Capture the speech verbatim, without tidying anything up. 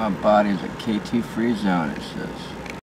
My body is a K two free zone, it says.